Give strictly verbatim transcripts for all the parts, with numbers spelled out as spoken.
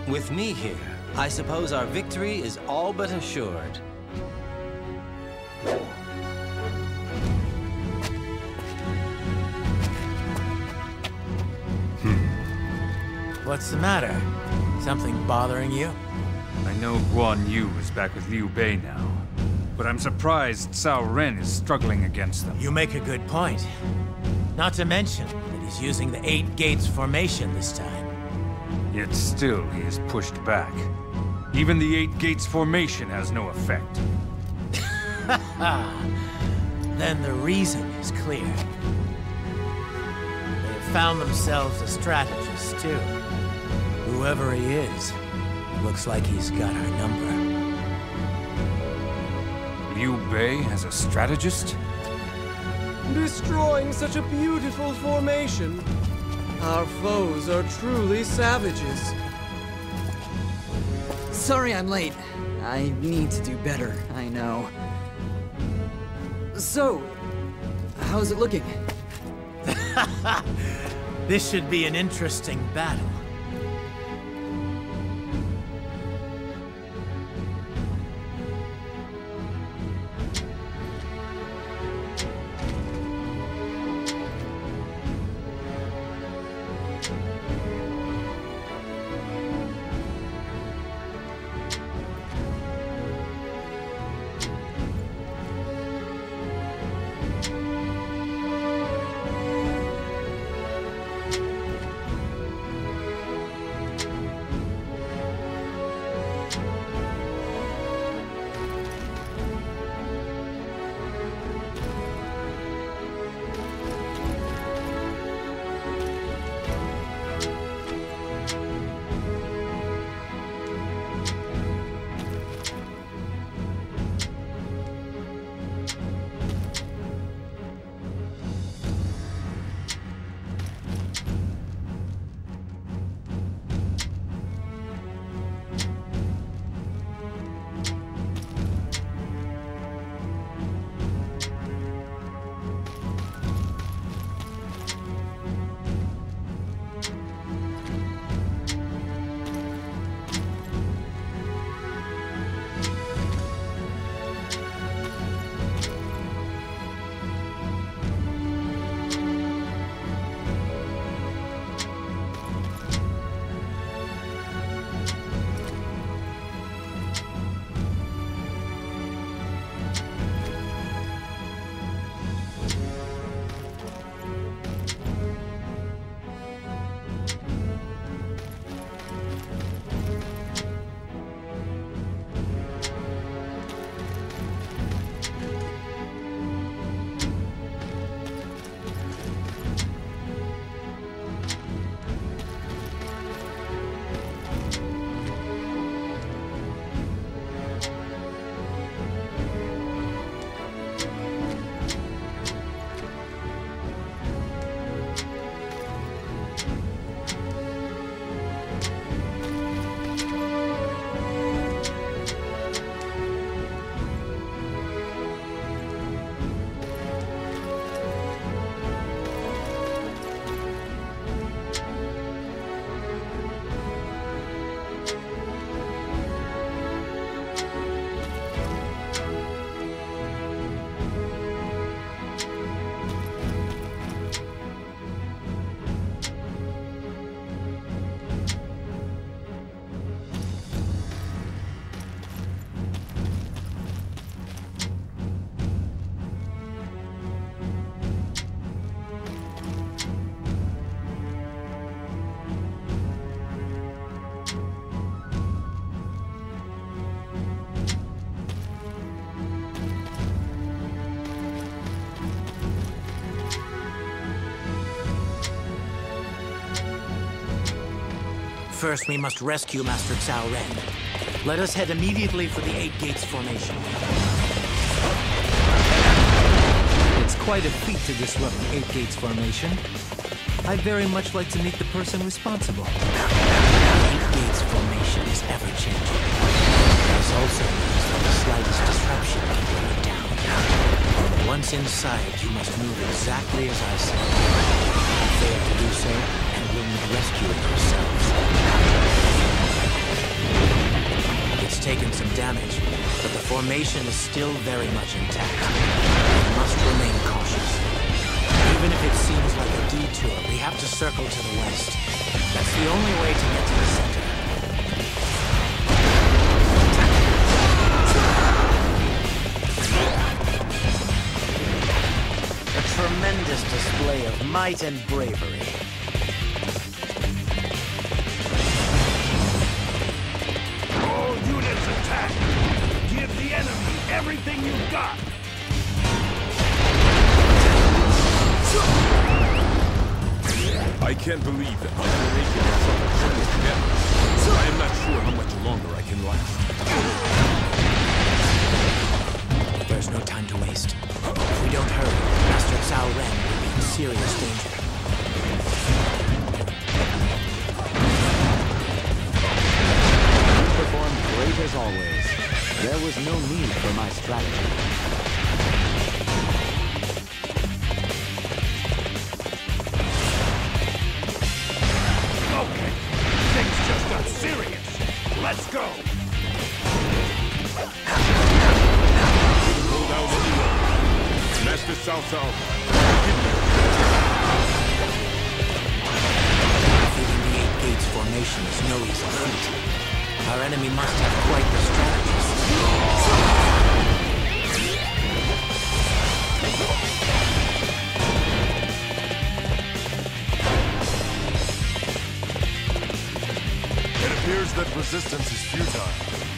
With me here, I suppose our victory is all but assured. What's the matter? Something bothering you? I know Guan Yu is back with Liu Bei now, but I'm surprised Cao Ren is struggling against them. You make a good point. Not to mention that he's using the Eight Gates formation this time. Yet still he is pushed back. Even the Eight Gates formation has no effect. Then the reason is clear. They've found themselves a strategist, too. Whoever he is, it looks like he's got our number. Liu Bei as a strategist? Destroying such a beautiful formation. Our foes are truly savages. Sorry I'm late. I need to do better, I know. So, how's it looking? This should be an interesting battle. First, we must rescue Master Cao Ren. Let us head immediately for the Eight Gates formation. It's quite a feat to disrupt the Eight Gates formation. I'd very much like to meet the person responsible. The Eight Gates formation is ever-changing. This also means that the slightest disruption can bring it down. Once inside, you must move exactly as I say. Fail to do so, and we'll need rescuing yourselves. damage, but the formation is still very much intact. We must remain cautious. Even if it seems like a detour, we have to circle to the west. That's the only way to get to the center. A tremendous display of might and bravery. All units attack! Give the enemy everything you've got! I can't believe that my formation has suffered so much damage. I am not sure how much longer I can last. There's no time to waste. If we don't hurry, Master Cao Ren will be in serious danger. You performed great as always. There was no need for my strategy. Okay, things just got serious. Let's go! Hold out any longer. Master Cao Cao. Defeating the Eight Gates formation is no easy feat. Our enemy must have quite the strategist. It appears that resistance is futile.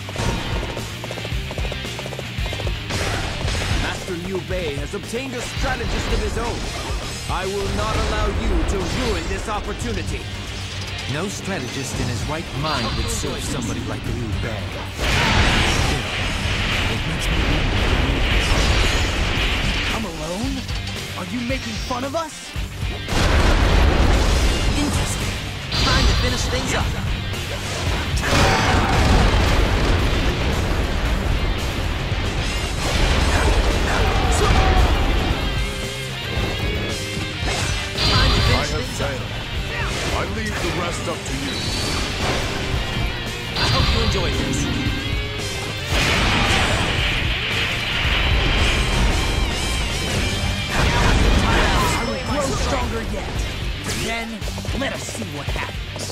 Master Liu Bei has obtained a strategist of his own. I will not allow you to ruin this opportunity. No strategist in his right mind would serve somebody like Liu Bei. Still, it makes me wonder. I'm alone? Are you making fun of us? Interesting. Time to finish things up. I have failed. I leave the rest up to you. I hope you enjoyed this. I will grow stronger yet. Then, let us see what happens.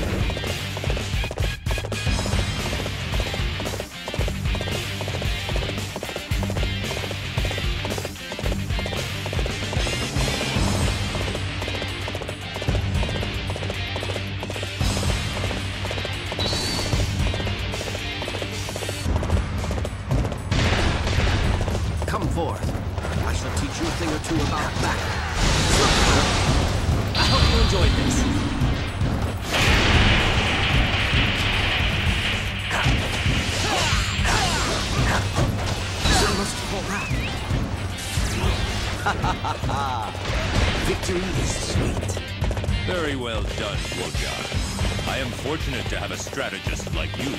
Come forth. I shall teach you a thing or two about battle. I hope you enjoyed this. I must fall back. Victory is sweet. Very well done, Guoga. I am fortunate to have a strategist like you.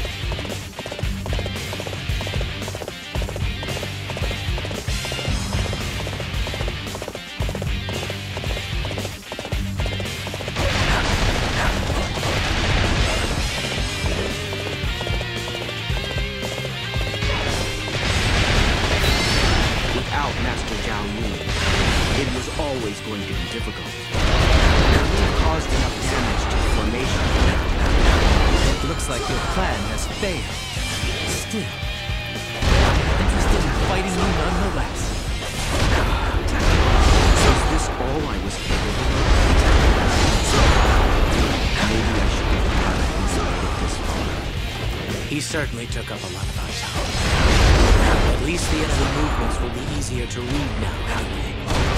Without Master Zhao Yun, it was always going to be difficult. He caused enough damage to the formation. It looks like your plan has failed. Still, I'm interested in fighting you nonetheless. Is this all I was capable of? Maybe I should get out of this far. He certainly took up a lot of our time. At least the enemy movements will be easier to read now, anyway.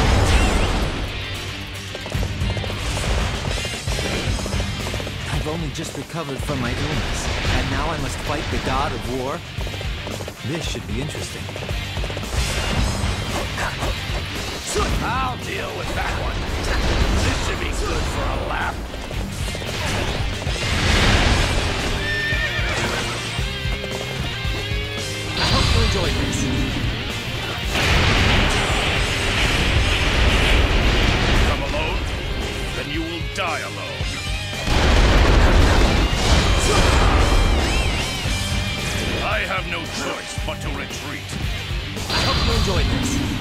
I've only just recovered from my illness, and now I must fight the god of war? This should be interesting. I'll deal with that one. This should be good for a laugh. I hope you enjoyed this. Come alone? Then you will die alone. I have no choice but to retreat. I hope you enjoyed this.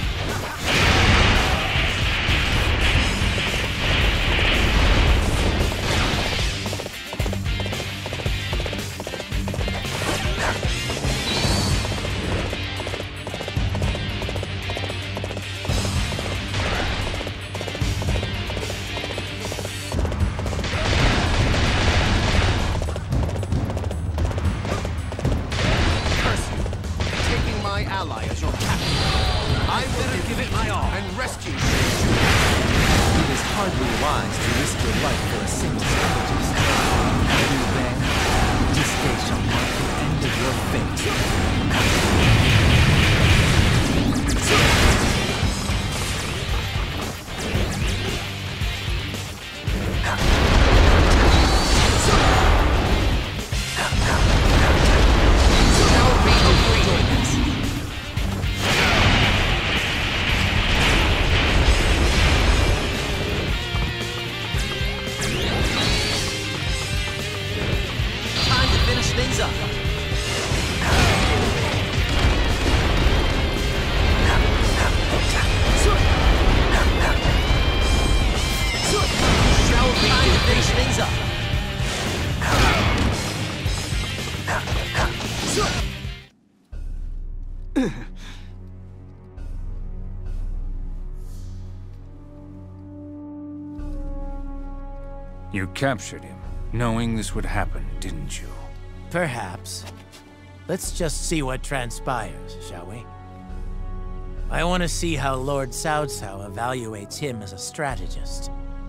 You captured him, knowing this would happen, didn't you? Perhaps. Let's just see what transpires, shall we? I want to see how Lord Cao Cao evaluates him as a strategist.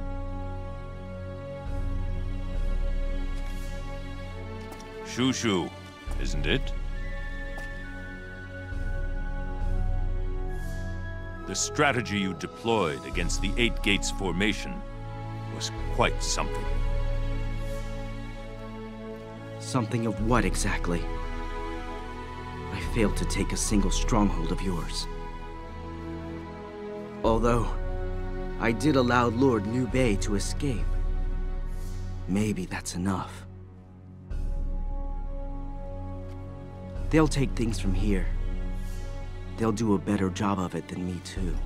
Xu Shu, isn't it? The strategy you deployed against the Eight Gates formation was quite something. Something of what exactly? I failed to take a single stronghold of yours. Although, I did allow Lord Liu Bei to escape. Maybe that's enough. They'll take things from here. They'll do a better job of it than me too.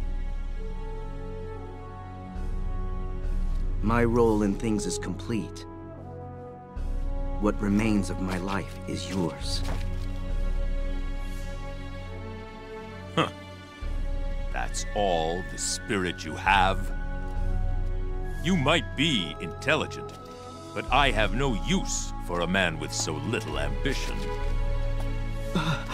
My role in things is complete. What remains of my life is yours. Huh. That's all the spirit you have? You might be intelligent, but I have no use for a man with so little ambition. Uh,